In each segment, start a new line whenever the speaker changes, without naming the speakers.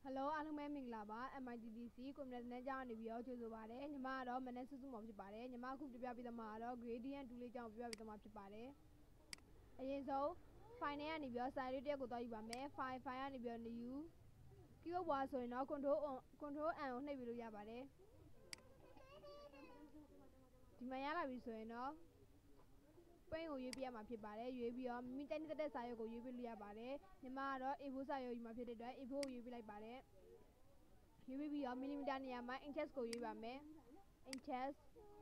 Hello အားလုံးပဲမင်္ဂလာပါ MITTC ကွန်မြူနတီနဲ့ကြားနေပြီးတော့ကြိုဆိုပါရစေညီမကတော့မနက်စုစုမောင်ဖြစ်ပါတယ်ညီမအခုပြပြပေးသွားမှာကတော့ gradient 2လေးကြောင်းပြပြပေးသွားမှာဖြစ်ပါတယ်အရင်ဆုံး file နဲ့ကနေပြီးတော့ site လေးတစ်ယောက်ကိုသွားယူပါမယ် file ကနေပြီးတော့ new keyboard ပွားဆိုရင်တော့ control N ကိုနှိပ်ပြီးလို့ရပါတယ်ဒီမှာရလာပြီဆိုရင်တော့print ကိုရွေးပြရမှာဖြစ်ပါတယ်ရွေးပြီးတော့မိတိုက်နေတဲ့စာရွက်ကိုရွေးပြလို့ရပါတယ်ညီမကတော့ A4 စာရွက်ယူမှာဖြစ်တဲ့အတွက် A4 ကိုရွေးပြလိုက်ပါတယ်ရွေးပြီးတော့ millimeter နေရာမှာ inches ကိုရွေးပါမယ် inches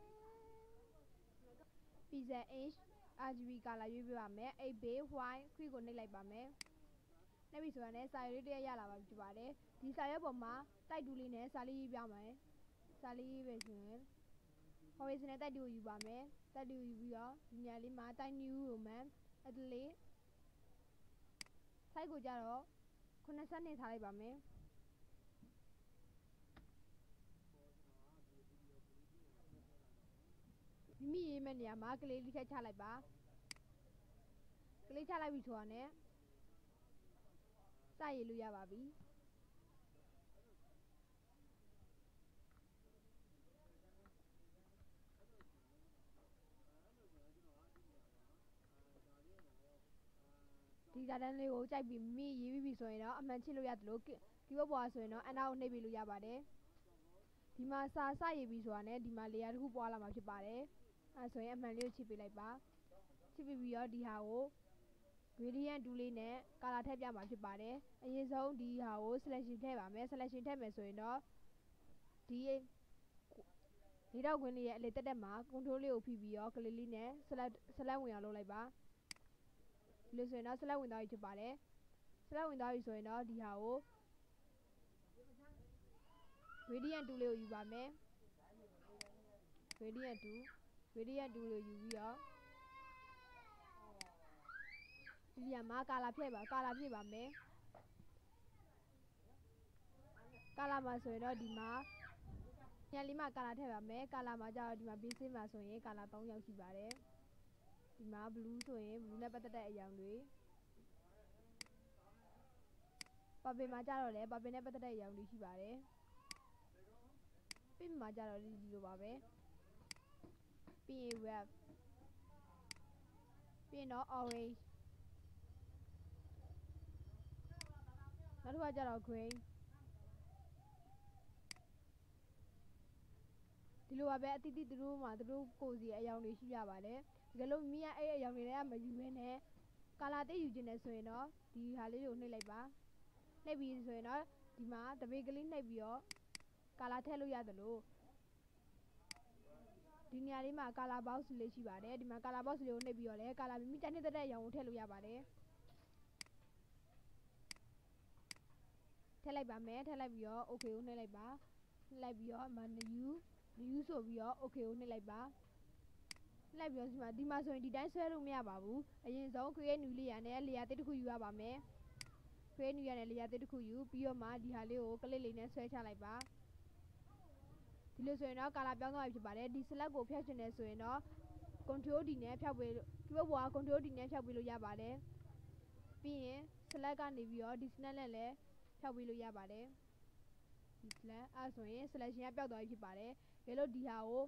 pixel inch RGB color ရွေးပြပါမယ် 8 bit white ခွေးကိုနှိပ်လိုက်ပါမယ်နှိပ်ပြီဆိုရင်စာရွက်လေးတစ်ရက်ရလာပါပြီဖြစ်ပါတယ်ဒီစာရွက်ပေါ်မှာတိုက်တူးလေးနဲ့စာလေးရေးပြမယ်စာလေးရေးပဲဆိုရင် horizontal တိုက်တူးကိုယူပါမယ်တိုက်တူးကိုယူပြီးတော့ဒီနေရာလေးမှာတိုက် new roman အဲ့ဒါလေး size ကိုကြတော့80နဲ့ထားလိုက်ပါမယ်မိမိရေးမဲ့နေရာမှာကလေးလေးထည့်ချလိုက်ပါကလေးချလိုက်ပြီဆိုတာနဲ့စရေးလို့ရပါပြီဒီစာတန်းလေးကိုကြိုက်ပြီးမိရေးပြီးပြီဆိုရင်တော့အမှန်ချစ်လို့ရတယ်လို့ keyboard ပေါ်ဆိုရင်တော့အန်တာကိုနှိပ်ပြီးလို့ရပါတယ်ဒီမှာစာစရေးပြီးဆိုတာနဲ့ဒီမှာလေယာတစ်ခုပွားလာမှာဖြစ်ပါတယ်အဲဆိုရင်အမှန်လေးကိုချစ်ပေးလိုက်ပါချစ်ပြီးတော့ဒီဟာကို gradient 2လေးနဲ့ color ထည့်ပြမှာဖြစ်ပါတယ်အရင်ဆုံးဒီဟာကို selection ထည့်ပါမယ် selection ထည့်မယ်ဆိုရင်တော့ဒီလေးတော့ခွင်းလေးရဲ့အလေတက်တက်မှာ control လေးကိုဖိပြီးတော့ကလေးလေးနဲ့ select ဝင်အောင်လုပ်လိုက်ပါဒီလိုဆိုရင်တော့ select ဝင်သွားပြီဖြစ်ပါတယ် select ဝင်သွားပြီဆိုရင်တော့ဒီဟာကို gradient 2လေးကိုယူပါမယ် gradient 2လေးယူပြီးတော့ဒီနေရာမှာ color ဖြည့်ပါမယ် color မှာဆိုရင်တော့ဒီမှာညလေးမှာ color ထည့်ပါမယ် color မှာကြတော့ဒီမှာ basic မှာဆိုရင် color 3ယောက်ရှိပါတယ်ဒီမှာ blue ဆိုရင် blue နဲ့ပတ်သက်တဲ့အရာတွေ purple မှာကြတော့လည်း purple နဲ့ပတ်သက်တဲ့အရာတွေရှိပါတယ် pink မှာကြတော့ဒီလိုပါပဲပြီးရင် red ပြီးရင်တော့ orange နောက်တစ်ခါကြတော့ green ဒီလိုပါပဲအတိအကျသူတို့မှာသူတို့ကိုယ်စီအယောင်တွေရှိကြပါတယ်တကယ်လို့မိကအဲ့အယောင်တွေလည်းမယူဘဲနဲ့ကာလာတိတ်ယူခြင်းနဲ့ဆိုရင်တော့ဒီဟာလေးကိုနှိပ်လိုက်ပါနှိပ်ပြီးဆိုရင်တော့ဒီမှာတပေကလေးနှိပ်ပြီးတော့ကာလာထည့်လို့ရသလိုဒီနေရာလေးမှာ color box လေးရှိပါတယ်ဒီမှာ color box လေးကိုနှိပ်ပြီးတော့လည်း color မိမိတိုက်နှစ်သက်တဲ့အရောင်ကိုထည့်လို့ရပါတယ်ထည့်လိုက်ပါမယ်ထည့်လိုက်ပြီးတော့ OK ကိုနှိပ်လိုက်ပါနှိပ်လိုက်ပြီးတော့new ဆိုပြီးတော့ OK ကိုနှိပ်လိုက်ပါနှိပ်ပြီးတော့ဒီမှာဆိုရင်ဒီတိုင်းဆွဲလို့မရပါဘူးအရင်ဆုံး create new layer နဲ့ layer တစ်ခုယူရပါမယ် create new layer နဲ့ layer တစ်ခုယူပြီးတော့မှဒီဟာလေးကိုကလစ်လေးနဲ့ဆွဲချလိုက်ပါဒီလိုဆိုရင်တော့ color ပြောင်းသွားပြီဖြစ်ပါတယ်ဒီ select ကိုဖျက်ချင်တယ်ဆိုရင်တော့ control D နဲ့ဖျောက်ပေး keyboard ပေါ်က control D နဲ့ဖျောက်ပေးလို့ရပါတယ်ပြီးရင် select ကနေပြီးတော့ဒီ select နဲ့လည်းဖျောက်ပေးလို့ရပါတယ်ဒီ select အဲဆိုရင် selection ကပျောက်သွားပြီဖြစ်ပါတယ်ဒါလို့ဒီဟာကို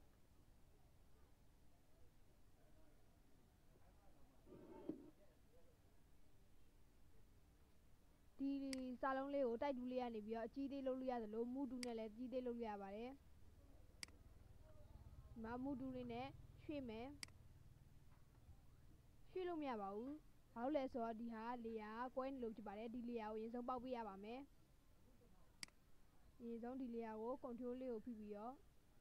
ဒီစာလုံးလေးကိုတိုက်တူးလေးကနေပြီးတော့အကြီးသေးလုပ်လို့ရသလိုမူတူးနဲ့လည်းအကြီးသေးလုပ်လို့ရပါတယ်ဒီမှာမူတူးလေးနဲ့ရွှေ့မယ်ရွှေ့လို့မရပါဘူးဘာလို့လဲဆိုတော့ဒီဟာလေယာကွဲနေလို့ဖြစ်ပါတယ်ဒီလေယာကိုအရင်ဆုံးပေါက်ပေးရပါမယ်အရင်ဆုံးဒီလေယာကို control လေးကိုဖိပြီးတော့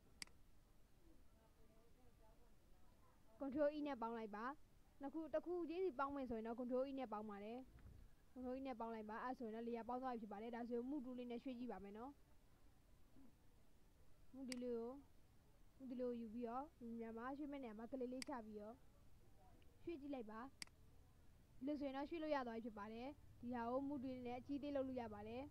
control E နဲ့ပေါင်းလိုက်ပါတစ်ခုချင်းစီပေါင်းမယ်ဆိုရင်တော့ control E နဲ့ပေါင်းပါတယ် control E နဲ့ပေါင်းလိုက်ပါအဲဆိုရင်တော့လေယာပေါင်းသွားပြီဖြစ်ပါတယ်ဒါဆိုရင်မူတူးလေးနဲ့ရွှေ့ကြည့်ပါမယ်နော်မူတူးလေးကိုယူပြီးတော့ဒီနေရာမှာရွှေ့မဲ့နေရာမှာကလေးလေးချပြီးတော့ရွှေ့ကြည့်လိုက်ပါဒီလိုဆိုရင်တော့ရွှေ့လို့ရသွားပြီဖြစ်ပါတယ်ဒီဟာကိုမူတူးလေးနဲ့အကြီးသေးလုပ်လို့ရပါတယ်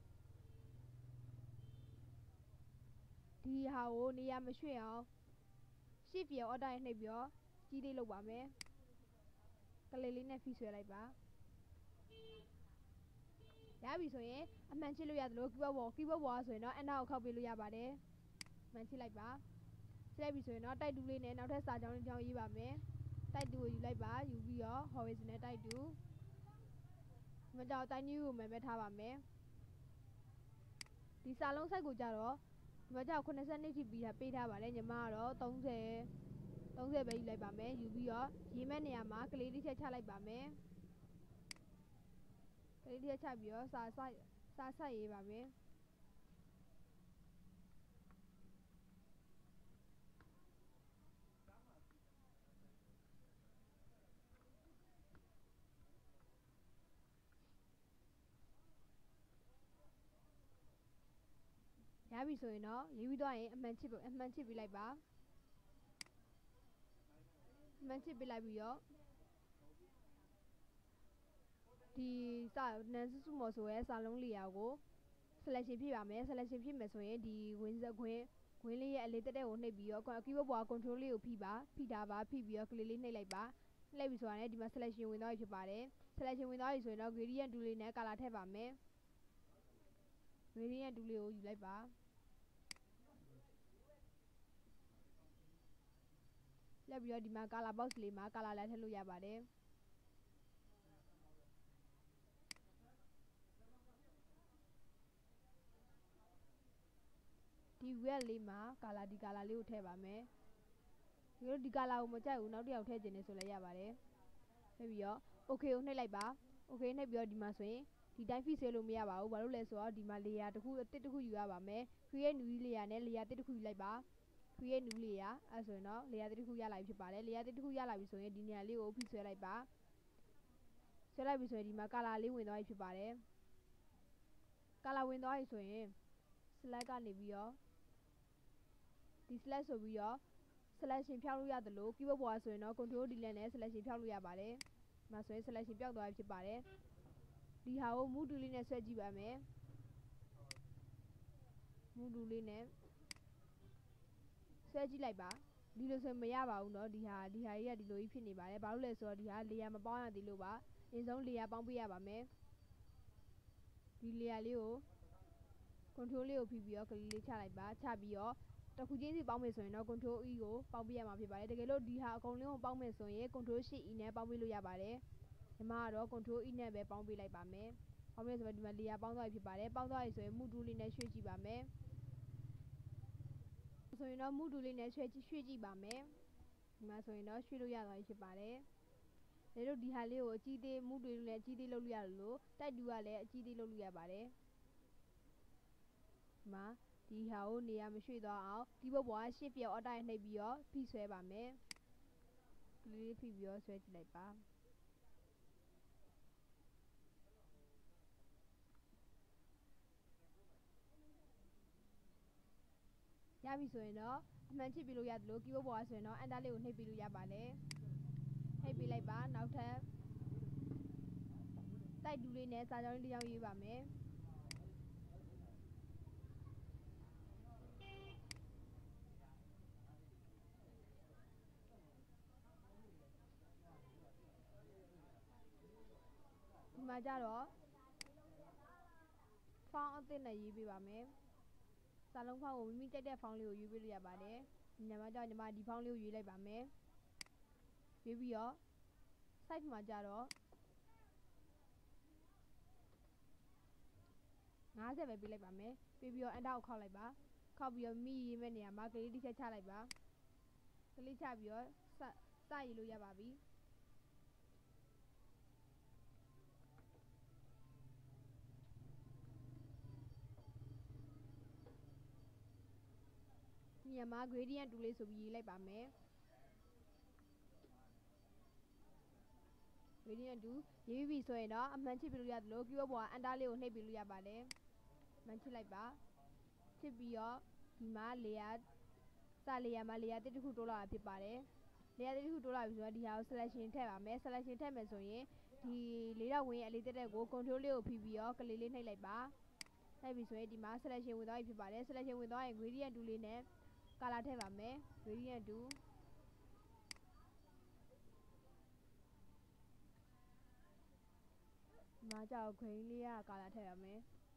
ဒီဟာကိုနေရာမရွှေ့အောင် shift ရော order နဲ့နှိပ်ပြီးတော့ကြီးသေးလုပ်ပါမယ်ကလေးလေးနဲ့ဖိဆွဲလိုက်ပါရပြီဆိုရင်အမှန်ချစ်လို့ရတယ်လို့ keyboard ပေါ်ဆိုရင်တော့ enter ကိုခောက်ပေးလို့ရပါတယ်မှန်ချစ်လိုက်ပါချစ်လိုက်ပြီဆိုရင်တော့တိုက်တူလေးနဲ့နောက်ထပ်စာကြောင်းလေးကြောင်းရေးပါမယ်တိုက်တူကိုယူလိုက်ပါယူပြီးတော့ horizontal တိုက်တူဒီမှာကြောက်တိုင်းနည်းကိုမှန်ပဲထားပါမယ်ဒီစာလုံး size ကိုကြတော့ဒီမှာကြောက်82ထိပေးထားပါတယ်ညီမကတော့30ပဲယူလိုက်ပါမယ်ယူပြီးတော့ရေးမဲ့နေရာမှာကလေးတစ်ချက်ချလိုက်ပါမယ်ကလေးတစ်ချက်ချပြီးတော့စာဆက်ရေးပါမယ်ရပြီဆိုရင်တော့ရေးပြီးတော့ရင်အမှန်ချစ်ပေးလိုက်ပါအမှန်ချစ်ပေးလိုက်ပြီးတော့ဒီနန်းစုမော်ဆိုရဲစာလုံးလေးရာကို selection ဖြည့်ပါမယ် selection ဖြည့်မယ်ဆိုရင်ဒီခွင်းလေးရဲ့အလေးတက်ကိုနှိပ်ပြီးတော့ keyboard ပေါ်က control လေးကိုဖိထားပါဖိပြီးတော့ကလေးလေးနှိပ်လိုက်ပါနှိပ်ပြီဆိုတာနဲ့ဒီမှာ selection ဝင်သွားပြီဖြစ်ပါတယ် selection ဝင်သွားပြီဆိုရင်တော့ gradient tool လေးနဲ့ color ထည့်ပါမယ် gradient tool လေးကိုယူလိုက်ပါလက်ပြီးတော့ဒီမှာ color box လေးမှာ color လည်းထည့်လို့ရပါတယ်ဒီ wheel လေးမှာဒီ color လေးကိုထည့်ပါမယ်ဒီ color ကိုမကြိုက်ဘူးနောက်တစ်ယောက်ထည့်ခြင်းနဲ့ဆိုလည်းရပါတယ်ထည့်ပြီးတော့ okay ကိုနှိပ်လိုက်ပါ okay နှိပ်ပြီးတော့ဒီမှာဆိုရင်ဒီတိုင်း fit ဆွဲလို့မရပါဘူးဘာလို့လဲဆိုတော့ဒီမှာ layer တစ်ခုယူရပါမယ် create new layer နဲ့ layer တစ်ခုယူလိုက်ပါ create new layer အဲ့ဆိုရင်တော့ layer တစ်ခုရလာပြီဖြစ်ပါတယ် layer တစ်ခုရလာပြီဆိုရင်ဒီနေရာလေးကို fit ဆွဲလိုက်ပါဆွဲလိုက်ပြီဆိုရင်ဒီမှာ color လေးဝင်သွားပြီဖြစ်ပါတယ် color ဝင်သွားပြီဆိုရင် select ကနေပြီးတော့ဒီ select ဆိုပြီးတော့ selection ဖြောက်လို့ရတယ်လို့ keyboard ပေါ်ဆိုရင်တော့ control delete နဲ့ selection ဖြောက်လို့ရပါတယ်ဒီမှာဆိုရင် selection ပျောက်သွားပြီဖြစ်ပါတယ်ဒီဟာကို move tool လေးနဲ့ဆွဲကြည့်ပါမယ် move tool လေးနဲ့ဆွဲကြည့်လိုက်ပါဒီလိုဆိုမရပါဘူးเนาะဒီဟာကြီးကဒီလိုကြီးဖြစ်နေပါတယ်ဘာလို့လဲဆိုတော့ဒီဟာ layer မပေါင်းရသေးလို့ပါအရင်ဆုံး layer ပေါင်းပေးရပါမယ်ဒီ layer လေးကို control လေးကိုဖိပြီးတော့ကလေးလေးချလိုက်ပါချပြီးတော့တစ်ခုချင်းစီပေါင်းမယ်ဆိုရင်တော့ control E ကိုပေါင်းပေးရမှာဖြစ်ပါတယ်တကယ်လို့ဒီဟာအကုန်လုံးကိုပေါင်းမယ်ဆိုရင် control shift E နဲ့ပေါင်းပေးလို့ရပါတယ်ညီမကတော့ control E နဲ့ပဲပေါင်းပေးလိုက်ပါမယ်ပေါင်းမယ်ဆိုတော့ဒီမှာ layer ပေါင်းသွားပြီဖြစ်ပါတယ်ပေါင်းသွားပြီဆိုရင် move tool လေးနဲ့ရွှေ့ကြည့်ပါမယ်ဆိုရင်တော့ move tool လေးနဲ့ရွှေ့ကြည့်ပါမယ်ဒီမှာဆိုရင်တော့ရွှေ့လို့ရသွားပြီဖြစ်ပါတယ်ဒါတို့ဒီဟာလေးကိုအကြီးသေး move tool နဲ့အကြီးသေးလုပ်လို့ရလို့တိုက်တူကလည်းအကြီးသေးလုပ်လို့ရပါတယ်ဒီမှာဒီဟာကိုနေရာမရွှေ့သွားအောင် keyboard ပေါ်က shift ပြောင်းအတိုင်းနှိပ်ပြီးတော့ဖိဆွဲပါမယ်ကလေးလေးဖိပြီးတော့ဆွဲကြည့်လိုက်ပါရပြီဆိုရင်တော့အမှန်ချစ်ပြလို့ရတယ်လို့ keyboard ပေါ်ကဆိုရင်တော့ enter လေးကိုနှိပ်ပြလို့ရပါတယ်နှိပ်ပြလိုက်ပါနောက်ထပ်တိုက်တူလေးနဲ့စာကြောင်းလေးတစ်ကြောင်းရေးပါမယ်ဒီမှာကြတော့ font အသစ်နဲ့ရေးပေးပါမယ်စာလုံး font ကိုမိမိကြိုက်တဲ့ font လေးကိုရွေးပေးလို့ရပါတယ်ဒီမှာကြောင့်ညီမဒီ font လေးကိုရွေးလိုက်ပါမယ်ရွေးပြီးတော့ size မှာကြတော့50ပဲပေးလိုက်ပါမယ်ပေးပြီးတော့ enter ကိုခောက်လိုက်ပါခောက်ပြီးတော့မိရေးမဲ့နေရာမှာကလေးတစ်ချက်ချလိုက်ပါကလေးချပြီးတော့စရေးလို့ရပါပြီဒီမှာ gradient tool လေးဆိုပြီးရေးလိုက်ပါမယ် gradient tool ရေးပြီးဆိုရင်တော့အမှန်ချစ်ပြလို့ရတယ်လို့ keyboard ပေါ်က enter လေးကိုနှိပ်ပြလို့ရပါတယ်မှန်ချစ်လိုက်ပါချစ်ပြီးတော့ဒီမှာ layer မှာ layer တစ်ခုတိုးလာတာဖြစ်ပါတယ် layer တစ်ခုတိုးလာပြီဆိုတော့ဒီဟာကို selection ထည့်ပါမယ် selection ထည့်မယ်ဆိုရင်ဒီလေးတော့ဝင်းရဲ့အလေးတက်ကို control လေးကိုဖိပြီးတော့ကလေးလေးနှိပ်လိုက်ပါနှိပ်ပြီဆိုရင်ဒီမှာ selection ဝင်သွားပြီဖြစ်ပါတယ် selection ဝင်သွားရင် gradient tool လေးနဲ့ color ထည့်ပါမယ် gradient tool ဒီမှာကြောက်ခိန်းလေးကကာလာထည့်ရမယ်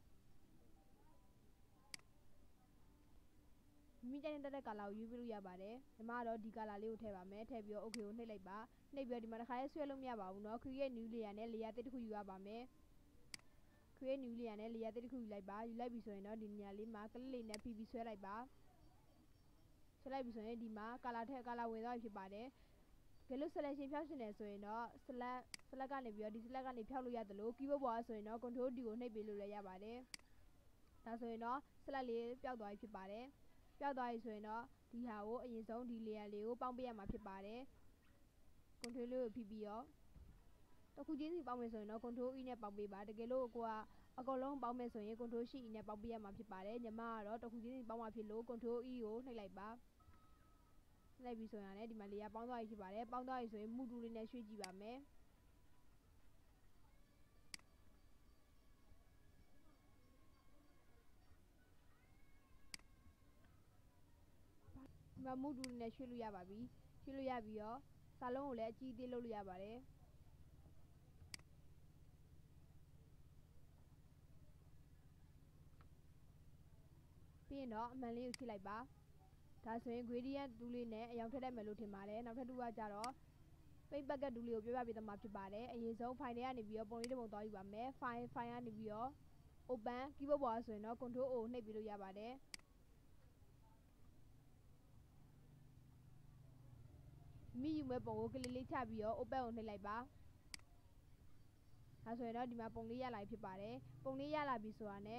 မိကြိုင်တဲ့ကာလာကိုယူပြလို့ရပါတယ်ညီမကတော့ဒီကာလာလေးကိုထည့်ပါမယ်ထည့်ပြီးတော့ OK ကိုနှိပ်လိုက်ပါနှိပ်ပြီးတော့ဒီမှာတစ်ခါလေးဆွဲလို့မရပါဘူးเนาะ create new layer နဲ့ layer တစ်ခုယူရပါမယ် create new layer နဲ့ layer တစ်ခုယူလိုက်ပါယူလိုက်ပြီဆိုရင်တော့ဒီနေရာလေးမှာကလစ်လေးနဲ့ပြီးဆွဲလိုက်ပါဆွဲလိုက်ပြီဆိုရင်ဒီမှာကာလာထည့်ကာလာဝင်သွားပြီဖြစ်ပါတယ်ကဲလို့ selection ဖြောက်ရှင်နေဆိုရင်တော့ select ကနေပြီးတော့ဒီ select ကနေဖြောက်လို့ရတယ်လို့ keyboard ပေါ်ဆိုရင်တော့ control D ကိုနှိပ်ပေးလို့လည်းရပါတယ်ဒါဆိုရင်တော့ select လေးပျောက်သွားပြီဖြစ်ပါတယ်ပျောက်သွားပြီဆိုရင်တော့ဒီဟာကိုအရင်ဆုံးဒီ layer လေးကိုပေါင်းပေးရမှာဖြစ်ပါတယ် control လေးကိုဖိပြီးတော့တစ်ခုချင်းစီပေါင်းမယ်ဆိုရင်တော့ control E နဲ့ပေါင်းပေးပါတကယ်လို့ကိုကအကုန်လုံးပေါင်းမယ်ဆိုရင် control C E နဲ့ပေါင်းပေးရမှာဖြစ်ပါတယ်ညီမကတော့တစ်ခုချင်းစီပေါင်းမှာဖြစ်လို့ control E ကိုနှိပ်လိုက်ပါလိုက်ပြီးဆိုရင်လည်းဒီမှာ layer ပေါင်းသွားပြီဖြစ်ပါတယ်ပေါင်းသွားပြီဆိုရင်မူတူလေးနဲ့ရွှေ့ကြည့်ပါမယ်ဒီမှာမူတူလေးနဲ့ရွှေ့လို့ရပါပြီရွှေ့လို့ရပြီးတော့စာလုံးကိုလည်းအကြီးအသေးလုပ်လို့ရပါတယ်ပြီးရင်တော့အမှန်လေးကိုချိန်လိုက်ပါဒါဆိုရင် gradient တူးလေးနဲ့အရောင်ထည့်တတ်မယ်လို့ထင်ပါတယ်နောက်ထပ်တစ်ခုကကြတော့ paint bucket တူးလေးကိုပြောပြပေးသွားမှာဖြစ်ပါတယ်အရင်ဆုံး file ထဲကနေပြီးတော့ပုံလေးတစ်ပုံသွားယူပါမယ် file ကနေပြီးတော့ open keyboard ပေါ်ဆိုရင်တော့ control O နှိပ်ပြီးလို့ရပါတယ်မိယူမဲ့ပုံကိုကလစ်လေးချပြီးတော့ open ကိုနှိပ်လိုက်ပါဒါဆိုရင်တော့ဒီမှာပုံလေးရလာပြီဖြစ်ပါတယ်ပုံလေးရလာပြီဆိုတာနဲ့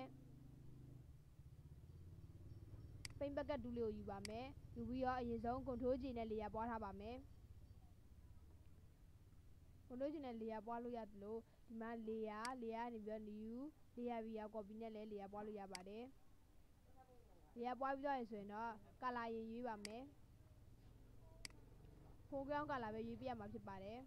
ပိန်ဘက်ကတ်တူးလေးကိုယူပါမယ်ယူပြီးတော့အရင်ဆုံး control J နဲ့ layer ပွားထားပါမယ် control J နဲ့ layer ပွားလို့ရတယ်လို့ဒီမှာ layer ကနေပြီးတော့ new layer ပြီးတော့ copy နဲ့လည်း layer ပွားလို့ရပါတယ် layer ပွားပြီးတော့ဆိုရင်တော့ color ရင်ရွေးပါမယ် foreground color ပဲရွေးပြရမှာဖြစ်ပါတယ်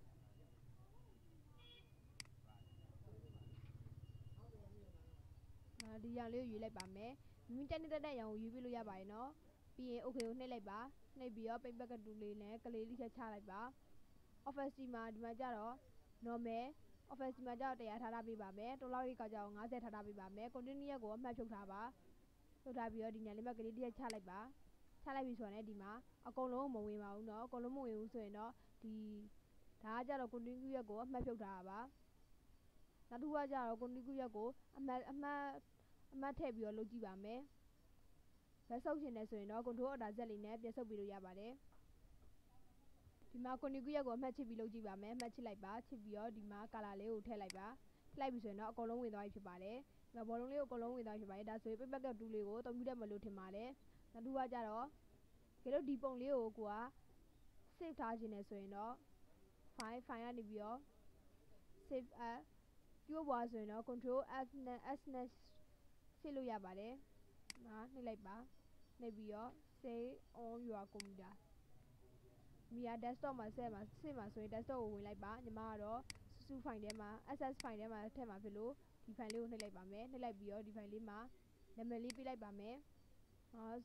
ဒီရောင်လေးကိုရွေးလိုက်ပါမယ်မိကြိုက်တဲ့ရောင်ကိုရွေးပြလို့ရပါတယ်နော်ပြီးရင် OK ကိုနှိပ်လိုက်ပါနှိပ်ပြီးတော့ paint bucket တူးလေးနဲ့ကလေးလေးချက်ချလိုက်ပါ office မှာဒီမှာကြတော့ normal office မှာကြတော့100ထားပေးပါမယ်တော်လောက်ရေးကကြတော့50ထားပေးပါမယ် continue ကိုအမှတ်ဖြုတ်ထားပါဖြုတ်ထားပြီးတော့ဒီညာလေးမှာကလေးတစ်ချက်ချလိုက်ပါချလိုက်ပြီဆိုတော့ဒီမှာအကုန်လုံးမဝင်ပါဘူးเนาะအကုန်လုံးမဝင်ဘူးဆိုရင်တော့ဒီဒါကကြတော့ continue ကိုအမှတ်ဖြုတ်ထားတာပါနောက်တစ်ခုကကြတော့ continue ကိုအမှတ်ထည့်ပြီးတော့လုပ်ကြည့်ပါမယ်ဘက်ဆုပ်ရှင်နေဆိုရင်တော့ control order Z လေးနဲ့ပြန်ဆုပ်ပြီးလို့ရပါတယ်ဒီမှာ continue ကိုအမှတ်ချစ်ပြီးလုပ်ကြည့်ပါမယ်အမှတ်ချစ်လိုက်ပါချစ်ပြီးတော့ဒီမှာ color လေးကိုထည့်လိုက်ပါထည့်လိုက်ပြီဆိုရင်တော့အကုန်လုံးဝင်သွားပြီဖြစ်ပါတယ်ဒီမှာဘောလုံးလေးကိုအကုန်လုံးဝင်သွားပြီဖြစ်ပါတယ်ဒါဆိုရင် paint bucket တူးလေးကိုအသုံးပြုတတ်မယ်လို့ထင်ပါတယ်နောက်တစ်ခုကကြတော့ကဲလို့ဒီပုံလေးကိုက save ထားခြင်းနဲ့ဆိုရင်တော့ file ကနေပြီးတော့ save as keyboard ပေါ်ဆိုရင်တော့ control S နဲ့ save လို့ရပါတယ်နှိပ်လိုက်ပါနှိပ်ပြီးတော့ save on your computer မိယာ desktop မှာ save မှာဆိုရင် desktop ကိုဝင်လိုက်ပါညီမကတော့စုစု file ထဲမှာ access file ထဲမှာထည့်မှာဖြစ်လို့ဒီ file လေးကိုနှိပ်လိုက်ပါမယ်နှိပ်လိုက်ပြီးတော့ဒီ file လေးမှာနာမည်လေးပေးလိုက်ပါမယ်0001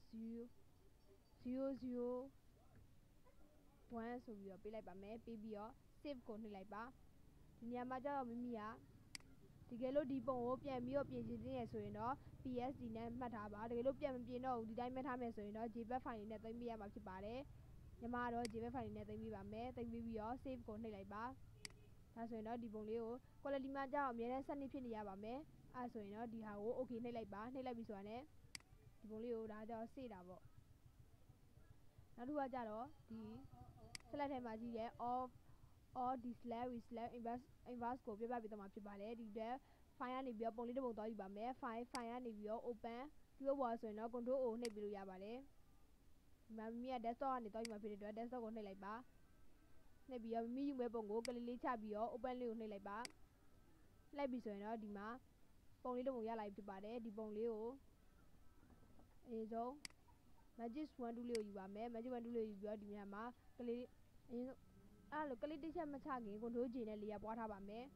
ဆိုပြီးတော့ပေးလိုက်ပါမယ်ပေးပြီးတော့ save ကိုနှိပ်လိုက်ပါဒီနေရာမှာကျတော့မိမိကတကယ်လို့ဒီပုံကိုပြန်ပြီးတော့ပြင်ချင်သေးရဆိုရင်တော့ PSD နဲ့မှတ်ထားပါတကယ်လို့ပြန်မပြင်တော့ဘူးဒီတိုင်းမှတ်ထားမယ်ဆိုရင်တော့ JPEG file လေးနဲ့သိမ်းပေးရမှာဖြစ်ပါတယ်ညီမကတော့ JPEG file လေးနဲ့သိမ်းပေးပါမယ်သိမ်းပေးပြီးတော့ save ကိုနှိပ်လိုက်ပါဒါဆိုရင်တော့ဒီပုံလေးကို quality မှာကျတော့အများနဲ့7နှစ်ဖြစ်နေရပါမယ်အဲဆိုရင်တော့ဒီဟာကို OK နှိပ်လိုက်ပါနှိပ်လိုက်ပြီဆိုတာနဲ့ဒီပုံလေးကိုဒါကျတော့စေ့တာပေါ့နောက်တစ်ခုကကြတော့ဒီ select ထဲမှာကြည့်တဲ့ or the slash with slash inverse ကိုပြပြပေးသွားမှာဖြစ်ပါတယ်ဒီအတွက် file ကနေပြီးတော့ပုံလေးတစ်ပုံသွားယူပါမယ် file ကနေပြီးတော့ open keyboard ပေါ်ဆိုရင်တော့ control O နှိပ်ပြီးလို့ရပါတယ်ဒီမှာမိမိက desktop ကနေသွားယူမှာဖြစ်တဲ့အတွက် desktop ကိုနှိပ်လိုက်ပါနှိပ်ပြီးတော့မိမိယူမဲ့ပုံကိုကလေးလေးချပြီးတော့ open လေးကိုနှိပ်လိုက်ပါလိုက်ပြီဆိုရင်တော့ဒီမှာပုံလေးတစ်ပုံရလာပြီဖြစ်ပါတယ်ဒီပုံလေးကိုအရင်ဆုံး magic wand 2လေးကိုယူပါမယ် magic wand 2လေးကိုယူပြီးတော့ဒီနေရာမှာကလေးအရင်ဆုံးအဲ့လိုကလေးတစ်ချက်မချခင် control J နဲ့ layer ပွားထားပါမယ်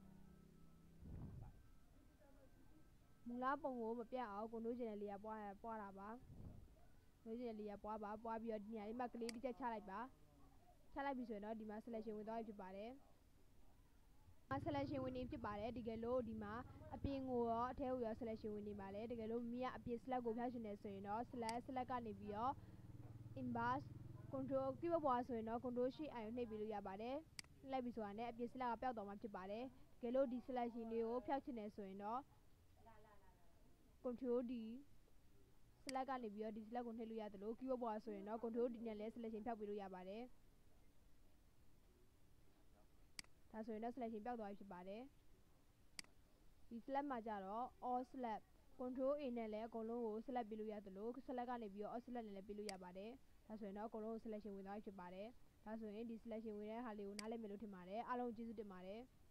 မူလပုံကိုမပြတ်အောင် control J နဲ့ layer ပွားတာပါ control J နဲ့ layer ပွားပြီးတော့ဒီနေရာလေးမှာကလေးတစ်ချက်ချလိုက်ပါချလိုက်ပြီဆိုရင်တော့ဒီမှာ selection ဝင်သွားပြီဖြစ်ပါတယ် selection ဝင်နေဖြစ်ပါတယ်တကယ်လို့ဒီမှာအပြင်ကိုရောအထဲကိုရော selection ဝင်နေပါတယ်တကယ်လို့မိကအပြင် select ကိုဖျောက်ချင်တယ်ဆိုရင်တော့ select ကနေပြီးတော့ inverse control keyboard ပေါ်ဆိုရင်တော့ control shift i ကိုနှိပ်ပြီးလို့ရပါတယ်လိုက်ပြီးဆိုတာနဲ့အပြင် select ကပျောက်သွားမှာဖြစ်ပါတယ်တကယ်လို့ဒီ selection တွေကိုဖျောက်ချင်တယ်ဆိုရင်တော့ control D select ကနေပြီးတော့ဒီ select ကိုနှိပ်လို့ရတယ်လို့ keyboard ပေါ်ဆိုရင်တော့ control D နဲ့လည်း selection ဖျောက်ပြီးလို့ရပါတယ်ဒါဆိုရင်တော့ selection ပျောက်သွားပြီဖြစ်ပါတယ်ဒီ select မှာကြတော့ all select control A နဲ့လည်းအကုန်လုံးကို select ပေးလို့ရတယ်လို့ select ကနေပြီးတော့ all select နဲ့လည်းပေးလို့ရပါတယ်ဒါဆိုရင်တော့အကုန်လုံးကို selection ဝင်သွားပြီဖြစ်ပါတယ်ဒါဆိုရင်ဒီ selection ဝင်တဲ့ဟာလေးကိုနားလည်မယ်လို့ထင်ပါတယ်အားလုံးကျေးဇူးတင်ပါတယ်